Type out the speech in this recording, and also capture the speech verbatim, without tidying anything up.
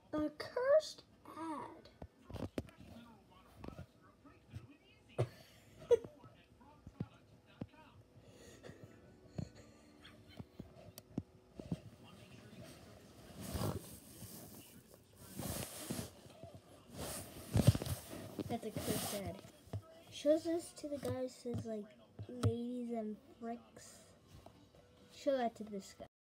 A cursed ad. That's a cursed ad. Shows this to the guy who says like ladies and fricks. Show that to this guy.